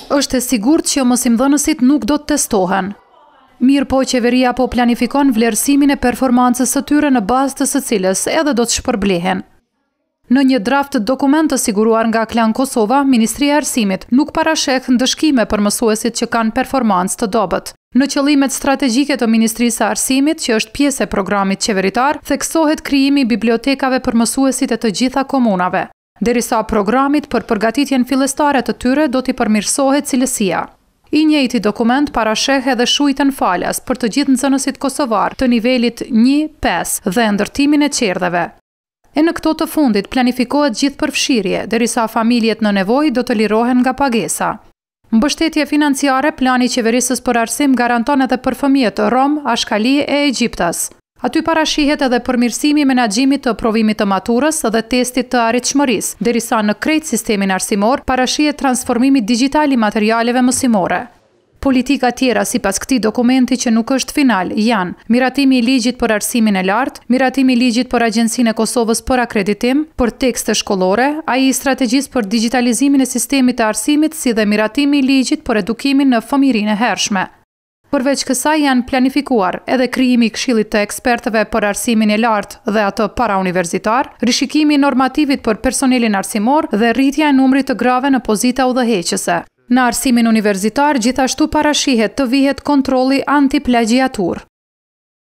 Është e sigurt që mosimdhënësit nuk do të testohen. Mirë po qeveria po planifikon vlerësimin e performancës së tyre në bazë të së cilës edhe do të shpërblehen. Në një draft dokument të siguruar nga Klan Kosova, Ministria e Arsimit nuk parasheh ndëshkime për mësuesit që kanë performancë të dobët. Në qëllimet strategjike të Ministrisë së Arsimit, që është pjesë e programit qeveritar, theksohet krijimi i bibliotekave për mësuesit e të gjitha komunave, derisa programit për përgatitjen fillestare të tyre do t'i përmirësohet cilësia. I njëjti dokument parasheh edhe shujtën falas për të gjithë nxënësit kosovar të nivelit 1-5 dhe ndërtimin e qerdheve. E në këto të fundit planifikohet gjithë përfshirje, derisa familjet në nevojë do të lirohen nga pagesa. Mbështetje financiare, plani qeverisës për arsim garanton edhe për fëmijët rom, Ashkali e Egjiptas. Aty parashihet edhe përmirësimi i menaxhimit të provimit të maturës dhe testit të arritshmërisë, derisa në krejt sistemin arsimor parashihet transformimi digital i materialeve mësimore. Politika tjera sipas këtij dokumenti që nuk është final janë miratimi i ligjit për arsimin e lartë, miratimi i ligjit për Agjencinë e Kosovës për akreditim, për tekste shkollore, ai i strategjisë për digitalizimin e sistemit të arsimit, si dhe miratimi i ligjit për edukimin në fëmijërinë e hershme. Përveç kësaj janë planifikuar edhe krijimi i këshillit të ekspertëve për arsimin e lartë dhe atë parauniversitar, rishikimi i normativit për personelin arsimor dhe rritja e numrit të grave në pozita udhëheqëse. Në arsimin universitar gjithashtu parashihet të vihet kontrolli antiplagjiatur.